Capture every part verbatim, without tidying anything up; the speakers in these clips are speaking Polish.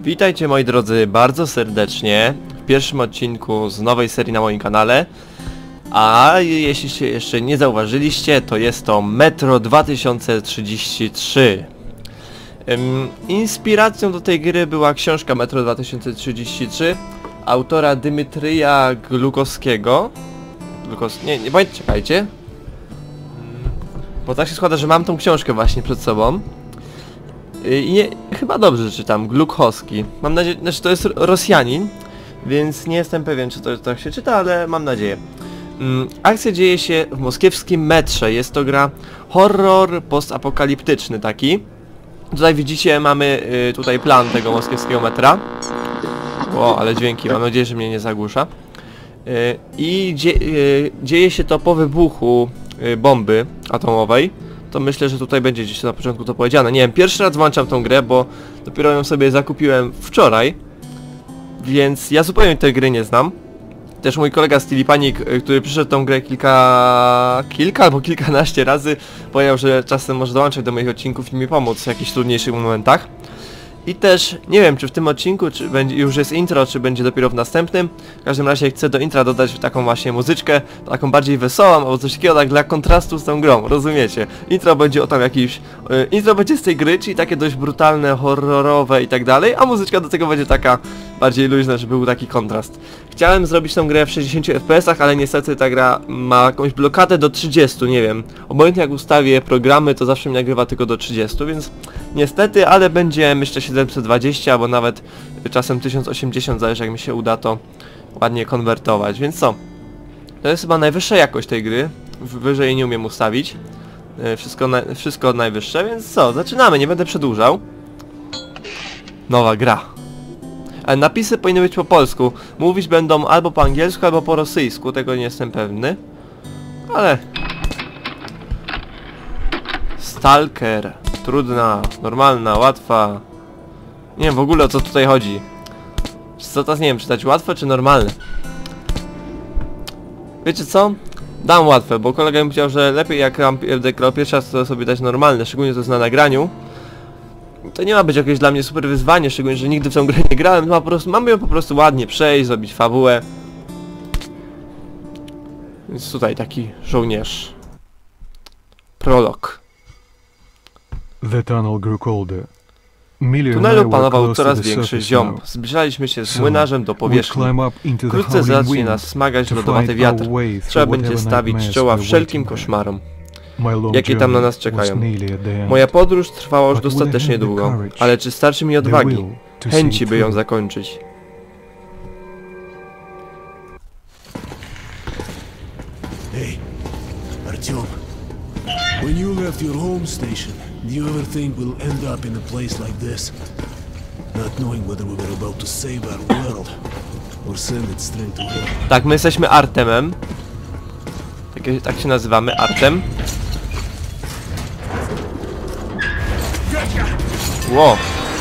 Witajcie moi drodzy bardzo serdecznie w pierwszym odcinku z nowej serii na moim kanale. A jeśli się jeszcze nie zauważyliście, to jest to Metro dwa tysiące trzydzieści trzy. Ym, inspiracją do tej gry była książka Metro dwa tysiące trzydzieści trzy autora Dymytrija Glukowskiego. Glukos... Nie, nie, bądź, czekajcie. Bo tak się składa, że mam tą książkę właśnie przed sobą. I nie, chyba dobrze czytam, Gluchowski. Mam nadzieję, znaczy to jest Rosjanin, więc nie jestem pewien, czy to tak się czyta, ale mam nadzieję. Mm, akcja dzieje się w moskiewskim metrze. Jest to gra horror postapokaliptyczny taki. Tutaj widzicie, mamy y, tutaj plan tego moskiewskiego metra. O, ale dźwięki, mam nadzieję, że mnie nie zagłusza. Y, I dzie y, dzieje się to po wybuchu y, bomby atomowej. To myślę, że tutaj będzie gdzieś na początku to powiedziane. Nie wiem, pierwszy raz włączam tą grę, bo dopiero ją sobie zakupiłem wczoraj. Więc ja zupełnie tej gry nie znam. Też mój kolega Stilipanik, który przyszedł tą grę kilka... kilka albo kilkanaście razy, powiedział, że czasem może dołączyć do moich odcinków i mi pomóc w jakichś trudniejszych momentach. I też nie wiem, czy w tym odcinku, czy będzie już jest intro, czy będzie dopiero w następnym. W każdym razie chcę do intra dodać taką właśnie muzyczkę, taką bardziej wesołą, albo coś takiego tak dla kontrastu z tą grą, rozumiecie? Intro będzie o tam jakiś... Yy, intro będzie z tej gry, czyli takie dość brutalne, horrorowe i tak dalej, a muzyczka do tego będzie taka bardziej luźna, żeby był taki kontrast. Chciałem zrobić tą grę w sześćdziesięciu F P S ach, ale niestety ta gra ma jakąś blokadę do trzydziestu, nie wiem. Obojętnie jak ustawię programy, to zawsze mi nagrywa tylko do trzydziestu, więc niestety, ale będzie myślę siedemset dwadzieścia, albo nawet czasem tysiąc osiemdziesiąt, zależy jak mi się uda to ładnie konwertować, więc co? To jest chyba najwyższa jakość tej gry, wyżej nie umiem ustawić. Wszystko, na, wszystko najwyższe, więc co? Zaczynamy, nie będę przedłużał. Nowa gra. Ale napisy powinny być po polsku. Mówić będą albo po angielsku, albo po rosyjsku, tego nie jestem pewny. Ale... Stalker. Trudna, normalna, łatwa. Nie wiem w ogóle o co tutaj chodzi. Co teraz nie wiem, czytać łatwe czy normalne? Wiecie co? Dam łatwe, bo kolega mi powiedział, że lepiej jak będę grał pierwszy raz, to sobie dać normalne, szczególnie to jest na nagraniu. To nie ma być jakieś dla mnie super wyzwanie, szczególnie, że nigdy w tą grę nie grałem, ma po prostu, mamy ją po prostu ładnie przejść, zrobić fabułę. Więc tutaj taki żołnierz. Prolog. The tunnel grew colder. W tunelu panował coraz większy ziom. Zbliżaliśmy się z młynarzem do powierzchni. Wkrótce zacznie nas smagać lodowaty wiatr. Trzeba będzie stawić czoła wszelkim koszmarom, jakie tam na nas czekają. Moja podróż trwała już dostatecznie długo, ale czy starczy mi odwagi, chęci, by ją zakończyć? Hey, Artyom. When you left your home station, do you ever think we'll end up in a place like this? Not knowing whether we were about to save our world or send it straight to hell. Tak, my jesteśmy Artemem. Tak, tak się nazywamy, Artem. Ło!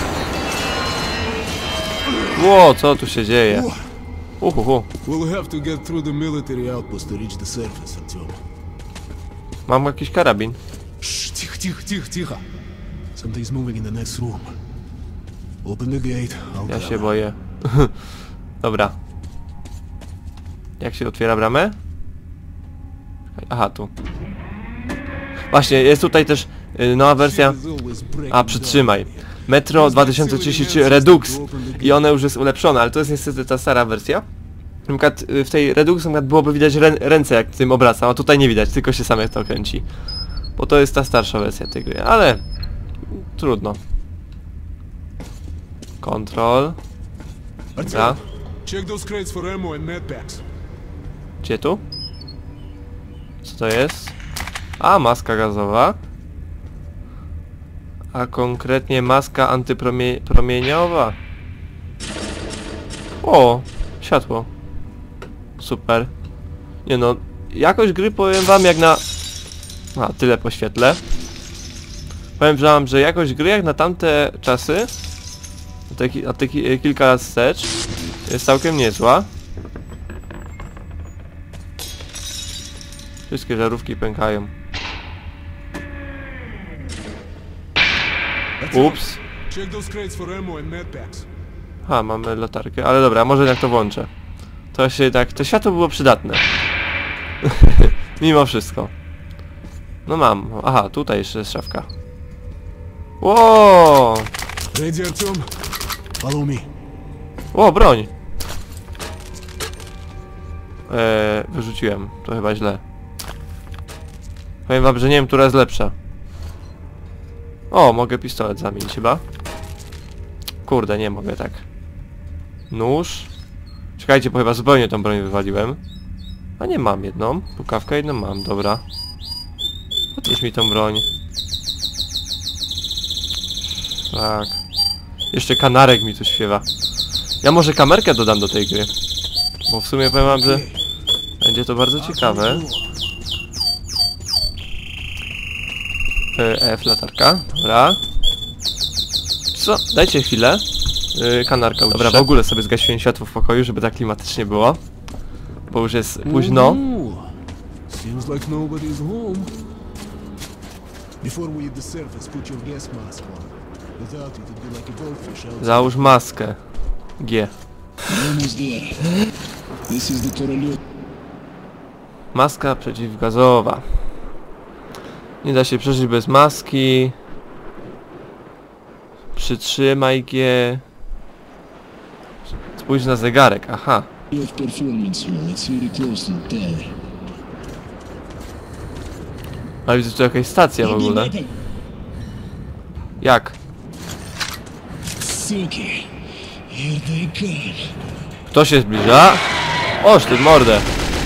Ło, co tu się dzieje? Uhuhu. We'll have to get through the military outpost to reach the surface, Artyom. Mam jakiś karabin. Shh, тихо, тихо, тихо, тихо. Something's moving in the next room. Open the gate. I'll Ja się boję. Dobra. Jak się otwiera bramę? Aha, tu. Właśnie, jest tutaj też y, nowa wersja. A, przytrzymaj. Metro dwa tysiące trzydzieści trzy Redux. I ona już jest ulepszona, ale to jest niestety ta stara wersja. Na przykład w tej Redux na przykład byłoby widać rę ręce jak tym obracam, a tutaj nie widać, tylko się sam jak to kręci. Bo to jest ta starsza wersja tej gry, ale... trudno. Control. Dobra. Gdzie tu? Co to jest? A, maska gazowa. A konkretnie maska antypromieniowa. O, światło. Super. Nie no, jakość gry powiem wam jak na... A, tyle poświetlę. Powiem wam, że jakość gry jak na tamte czasy, a te, a te kilka lat wstecz, jest całkiem niezła. Wszystkie żarówki pękają. Ups. Check those crates for ammo and med packs. A, mamy latarkę, ale dobra, może jednak to włączę. To się jednak, to światło było przydatne. Mimo wszystko. No mam, aha, tutaj jeszcze jest szafka. Ło! Ready, Artyom? Follow me. Ło, broń! Eee, wyrzuciłem, to chyba źle. Powiem wam, że nie wiem, która jest lepsza. O, mogę pistolet zamienić chyba. Kurde, nie mogę tak. Nóż. Czekajcie, bo chyba zupełnie tą broń wywaliłem. A nie, mam jedną. Pukawkę jedną mam, dobra. Podnieś mi tą broń. Tak. Jeszcze kanarek mi tu śpiewa. Ja może kamerkę dodam do tej gry. Bo w sumie powiem wam, że będzie to bardzo ciekawe. F, latarka. Dobra. Co? Dajcie chwilę. Yy, kanarka. Dobra, w ogóle sobie zgasiłem światło w pokoju, żeby tak klimatycznie było. Bo już jest późno. Ooh, seems like nobody's home. Before we hit the surface, put your gas mask on. Without it, it'd be like a goldfish out. Załóż maskę. G. Almost there. This is the Koroliot. Maska przeciwgazowa. Nie da się przeżyć bez maski. Przytrzymaj G. Spójrz na zegarek, aha. Of performance hall. It's very close to the tower. A widzę tu jakaś stacja w ogóle. Jak? Suki. Here they come. Kto się zbliża? Oż ty w mordę.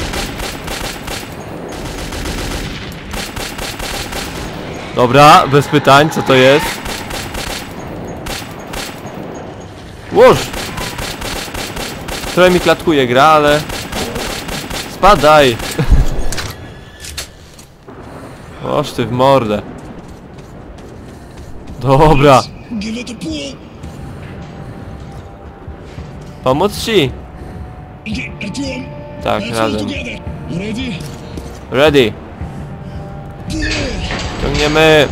Dobra, bez pytań, co to jest? Łoż! Trochę mi klatkuje gra, ale... Spadaj! Oż ty w mordę. Dobra. Give it a pull. Pomóc ci? Artyom. Tak, Let's all razem. together. You ready? Ready. Ciągniemy.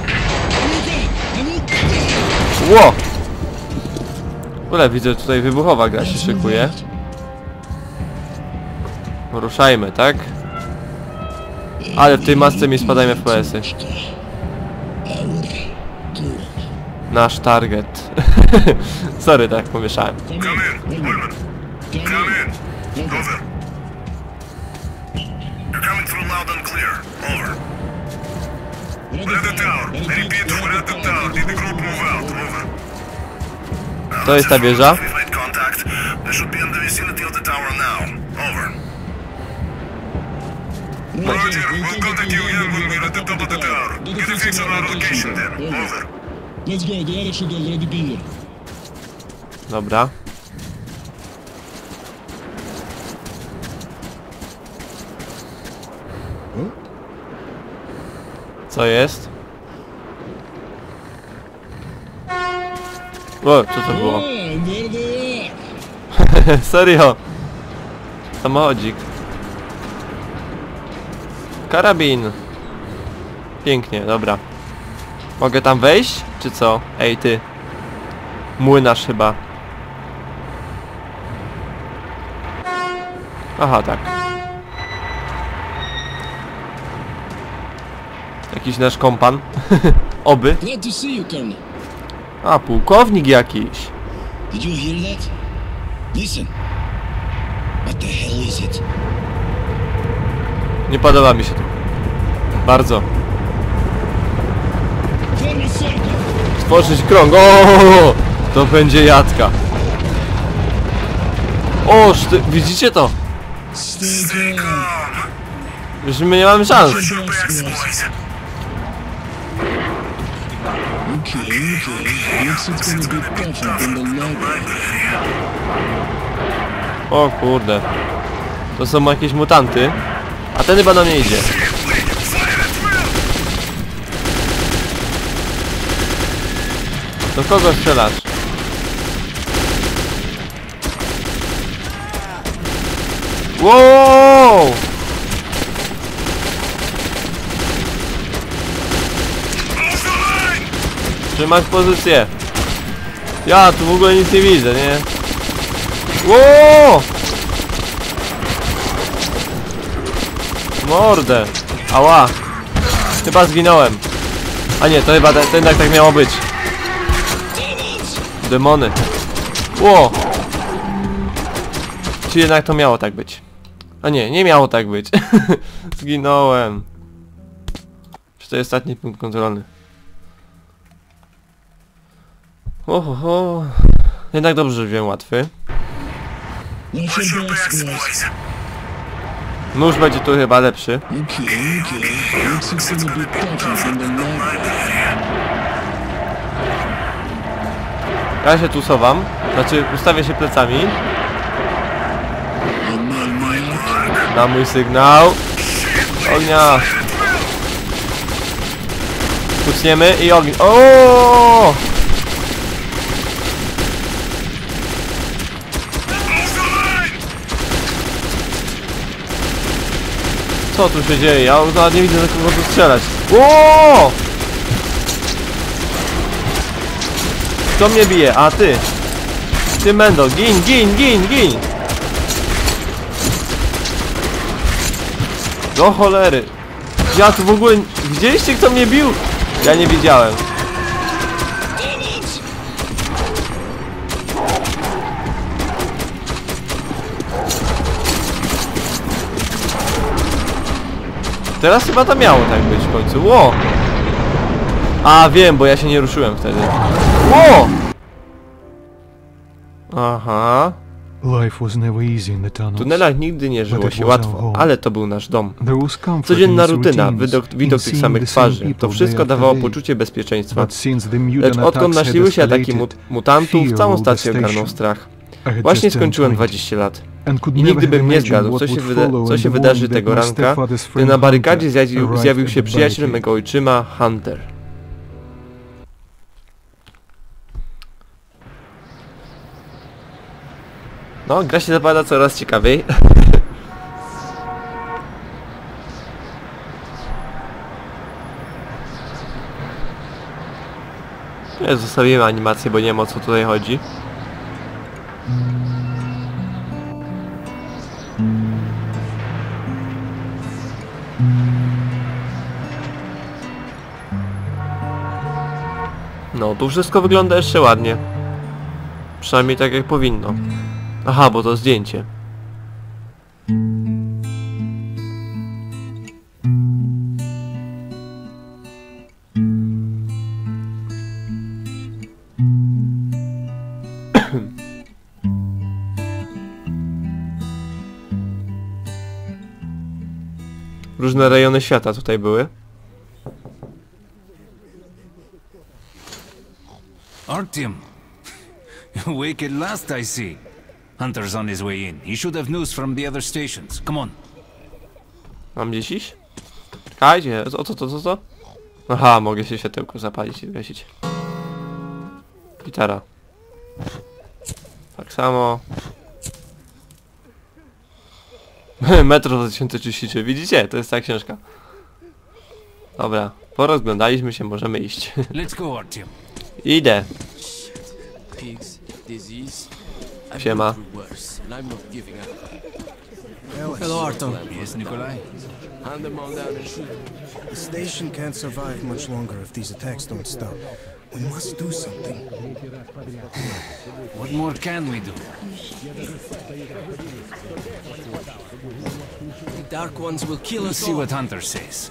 Ło! W ogóle widzę, tutaj wybuchowa gra się szykuje. Ruszajmy, tak? Ale w tej masce mi spadają F P S-y. Nasz target. Sorry, tak pomieszałem. Come in, Woodman. Come in. Over. You're coming through loud and clear. Over. We're at the tower. I repeat, we're at the tower. Did the group move out? Over. To jest ta wieża. We've made contact. They should be in the vicinity of the tower now. Over. Roger, we'll contact you again when we're at the top of the tower. Get a fix on our location then. Over. Let's go. The other should already be here. Dobra. Co jest? O, co to było? Oh, and there they are. Serio? Samochodzik. Karabin. Pięknie, dobra. Mogę tam wejść? Czy co? Ej ty. Młynarz chyba. Aha, tak. Jakiś nasz kompan. Oby. Glad to see you, Colonel. A, pułkownik jakiś. Did you hear that? Listen. What the hell is it? Nie podoba mi się to. Bardzo. Form a circle. Stworzyć krąg. O, to będzie jadka. O, szty... widzicie to? Stay calm. Już my nie mamy szans. Okay, okay. Looks it's gonna be tougher than the library. O kurde. To są jakieś mutanty. A ten chyba na mnie idzie. Do kogo strzelasz? Wow! Trzymać pozycję. Ja tu w ogóle nic nie widzę, nie? Ło! Mordę! Ała! Chyba zginąłem. A nie, to chyba to jednak tak miało być. Demony. Ło! Czy jednak to miało tak być? A nie, nie miało tak być. Zginąłem. Czy to jest ostatni punkt kontrolny? Oho, jednak dobrze, że wziąłem łatwy. Watch your backs, boys. Nóż będzie tu chyba lepszy. Okay, okay. Looks like it's gonna be tougher from the lab. Ja się tu sowam. Znaczy ustawię się plecami. Na mój sygnał. Ognia. Kucniemy i ogień. O! Co tu się dzieje? Ja nawet nie widzę, na kogo tu strzelać. O! Kto mnie bije? A ty. Ty Mendo, gin, gin, gin, gin. Do cholery. Ja tu w ogóle... Widzieliście, kto mnie bił? Ja nie widziałem. Teraz chyba to miało tak być w końcu. Ło! A wiem, bo ja się nie ruszyłem wtedy. Ło! Aha. Life was never easy in the W tunnels. tunelach nigdy nie żyło się łatwo, ale to był nasz dom. There was comfort Codzienna in its rutyna, routines, widok, in widok tych seeing samych the same twarzy. people To day wszystko after dawało day. poczucie bezpieczeństwa. But since the mutant Lecz odkąd attacks had nasiliły się ataki escalated, mut mutantów, fear całą ruled the stację ogarnął station. strach. I had Właśnie just turned skończyłem twenty dwadzieścia lat. and could I never nigdy have bym nie imagined zgadł, what co się, would wyda follow co in się the wydarzy morning tego that my ranka, stepfather's gdy friend na barykadzie Hunter zjawił, arrived zjawił at się the przyjaciel barricade. mego ojczyma, Hunter. No, gra się zapada coraz ciekawiej. Nie, zostawimy animację, bo nie wiem, o co tutaj chodzi. No, tu wszystko wygląda jeszcze ładnie. Przynajmniej tak jak powinno. Aha, bo to zdjęcie. Różne rejony świata tutaj były. Artyom, awake at last, I see. Hunter's on his way in. He should have news from the other stations. Come on. Mam gdzieś iść? Czekajcie, o co to, co to? Aha, mogę się światełko zapalić i zgasić. Gitara. Tak samo. Metro dwa tysiące trzydzieści trzy, widzicie? To jest ta książka. Dobra, porozglądaliśmy się, możemy iść. Let's go, Artyom. Idę. Pigs, disease. I've Siema. been through worse, and I'm not giving up. Hello, Artyom. Yes, Nikolai? Hand them all down and shoot. The station can't survive much longer if these attacks don't stop. We must do something. What more can we do? The Dark Ones will kill We'll us see all. what Hunter says.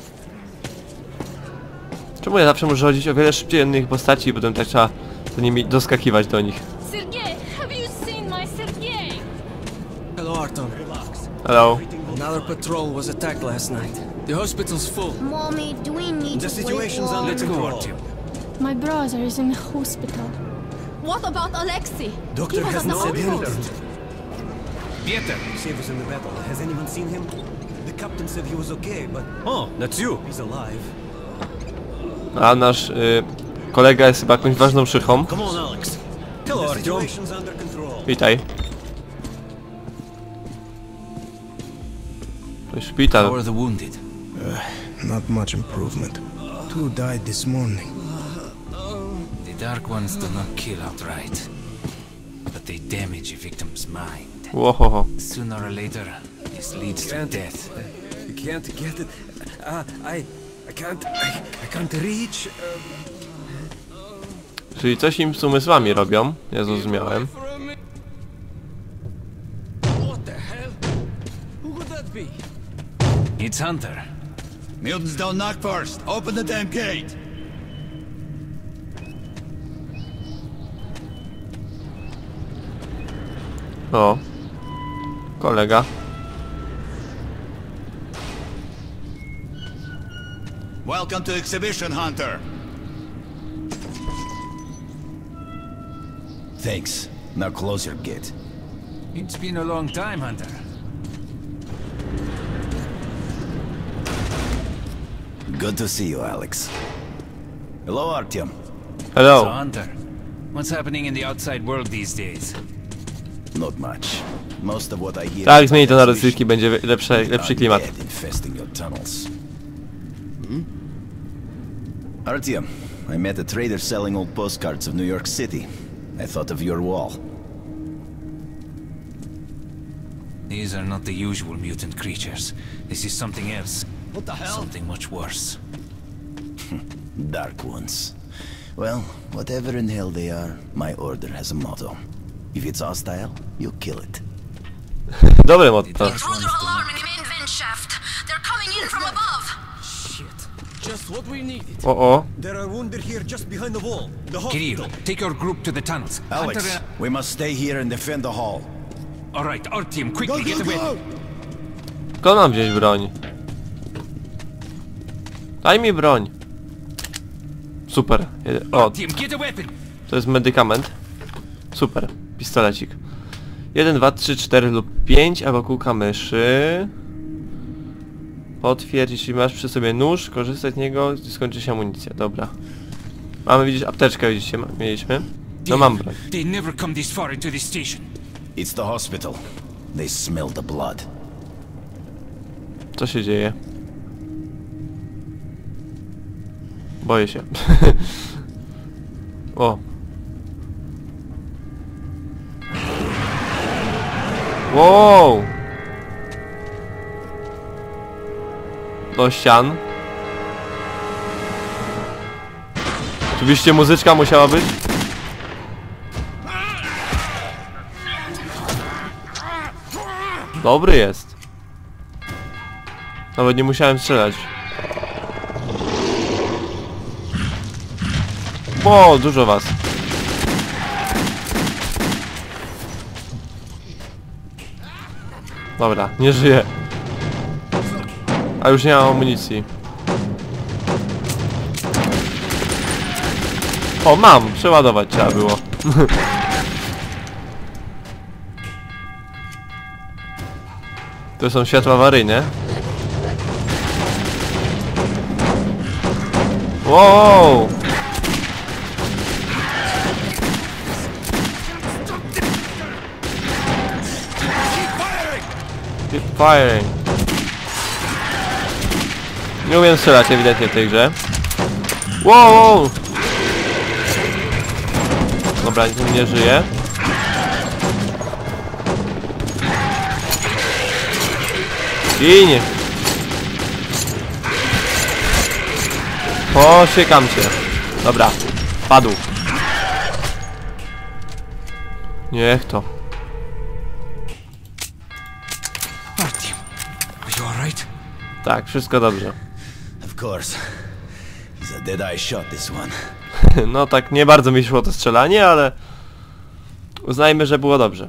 Czemu ja zawsze muszę chodzić o wiele szybciej innych postaci i potem tak trzeba do nimi doskakiwać do nich. Sergei, have you seen my Sergei? Hello, Artyom. Hello. Another patrol was attacked last night. The hospital's full. Mommy, do we need The to situation's wait under Let's go, control. Artyom. My brother is in the hospital. What about Alexei? Doctor He was has at the not said hospital. anything. Pieter! Save us in the battle. Has anyone seen him? The captain said he was okay, but... Oh, that's you! He's alive. A nasz y, kolega jest chyba jakąś ważną szychą. Come on, Alex. Hello, the situation's under control. Witaj. To jest szpital. How are the wounded? Not much improvement. Two died this morning. The Dark Ones do not kill outright. But they damage a victim's mind. Łohoho. Sooner or later, this leads to death. I can't get it. Uh, I, I can't, I, I can't reach. Uh... Czyli coś im z umysłami robią, ja zrozumiałem. What the hell? Who could that be? It's Hunter. Mutants don't knock first. Open the damn gate. O. Kolega. Welcome to Exhibition, Hunter. Thanks. Now close your gate. It's been a long time, Hunter. Good to see you, Alex. Hello, Artyom. Hello. So, Hunter, what's happening in the outside world these days? Not much. Most of what I hear. Tak, zmieni to na rosyjski, będzie lepszy, lepszy klimat. Infesting your tunnels. Hmm? Artyom, I met a trader selling old postcards of New York City. I thought of your wall. These are not the usual mutant creatures. This is something else. What the hell? Something much worse. Dark ones. Well, whatever in hell they are, my order has a motto. If it's hostile, you kill it. Dobre motto. Intruder alarm in the main vent shaft. They're coming in from above. Shit. Just what we needed. O, o. There are wounded here just behind the wall. The hospital. Kirill, take your group to the tunnels. Alex, Hunter, uh, we must stay here and defend the hall. all right, Artyom, quickly get away. Skąd mam wziąć broń? Daj mi broń. Super. O, Artyom, get a weapon. to jest medykament. Super. Pistolecik. jeden, dwa, trzy, cztery lub pięć, albo kółka myszy. Potwierdź, jeśli masz przy sobie nóż, korzystaj z niego, gdy skończy się amunicja. Dobra. Mamy, widzisz, apteczkę, widzicie, mieliśmy. No mam broń. They never come this far into this station. It's the hospital. They smell the blood. Co się dzieje? Boję się. O. Wow. Do ścian. Oczywiście muzyczka musiała być. Dobry jest. Nawet nie musiałem strzelać. O, dużo was. Dobra, nie żyję. A już nie mam amunicji. O, mam! Przeładować trzeba było. To są światła awaryjne. Wow! Keep firing! Nie umiem strzelać ewidentnie w tej grze. Wow! Dobra, nikt nie żyje. Ginie! Posiekam cię. Dobra, padł. Niech to. Artyom, are you all right? Tak, wszystko dobrze. Of course. He's a dead eye shot, this one. No tak, nie bardzo mi szło to strzelanie, ale uznajmy, że było dobrze.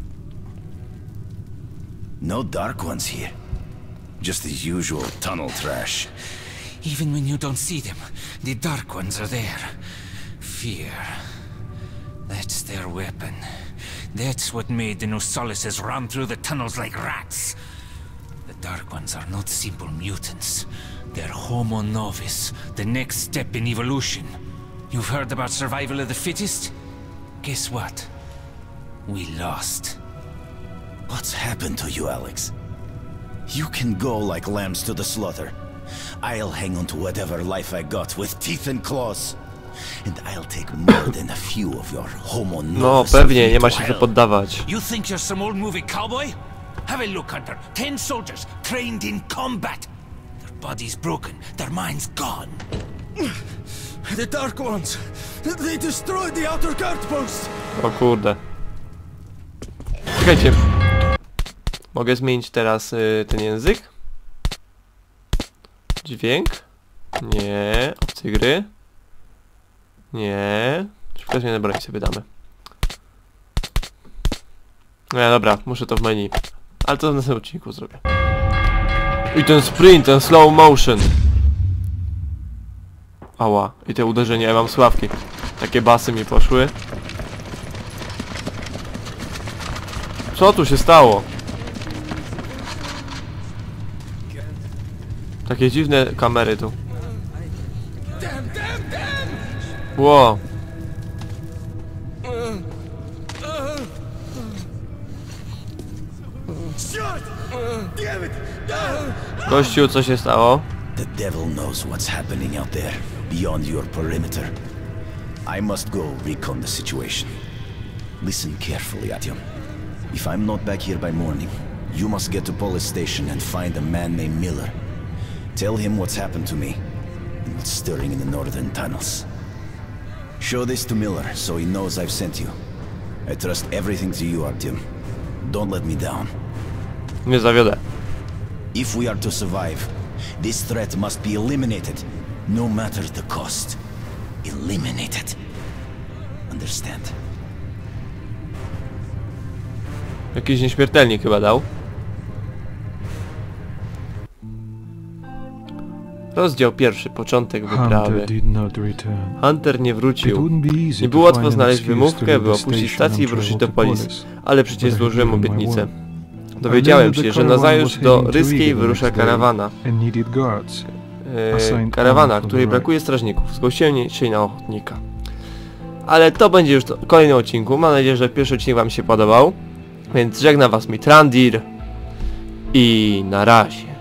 No dark ones here. Just the usual tunnel trash. Even when you don't see them, the Dark Ones are there. Fear. That's their weapon. That's what made the Nosalises run through the tunnels like rats. The Dark Ones are not simple mutants. They're Homo Novus, the next step in evolution. You've heard about survival of the fittest? Guess what? We lost. What's happened to you, Alex? You can go like lambs to the slaughter. I'll hang on to whatever life I got with teeth and claws. and I'll take more than a few of your homo No, pewnie, nie ma się co poddawać. You think you're some old movie cowboy? Have a look, Hunter. Ten soldiers trained in combat. Their bodies broken, their minds gone. The Dark Ones! They destroyed the outer guard post! O kurde. Czekajcie. Mogę zmienić teraz y, ten język? Dźwięk? Nie. Opcje gry? Nie. Szybko zmianę broń sobie damy. No ja, dobra, muszę to w menu. Ale to w następnym odcinku zrobię. I ten sprint, ten slow motion. Ała. I te uderzenia, ja mam sławki. Takie basy mi poszły. Co tu się stało? Takie dziwne kamery tu. Ło. Gościu, co się stało? The devil knows what's happening out there, beyond your perimeter. I must go recon the situation. Listen carefully, Artyom. If I'm not back here by morning, you must get to police station and find a man named Miller. Tell him what's happened to me, and what's stirring in the northern tunnels. Show this to Miller, so he knows I've sent you. I trust everything to you, Artyom. Don't let me down. Nie zawiodę. If we are to survive, this threat must be eliminated, no matter the cost. Eliminated. Understand? Jakiś nieśmiertelnik chyba dał. Rozdział pierwszy, początek wyprawy. Hunter did not return. Hunter nie It wrócił. wouldn't be easy Nie to było łatwo find an znaleźć excuse wymówkę, to leave by the opuścić station stację i and wrócić travel do to policji. Polis. Ale przecież But I złożyłem had given my obietnicę. word. Dowiedziałem I się, learned że that the nazajutrz caravan do was heading to Ryskiej Riga the wyrusza next day karawana. and needed guards. E, Assigned karawana, only for której the brakuje strażników. Zgłosiłem się na ochotnika. Ale to będzie już to, w kolejnym odcinku. Mam nadzieję, że pierwszy odcinek wam się podobał. Więc żegna was Mitrandir. I na razie.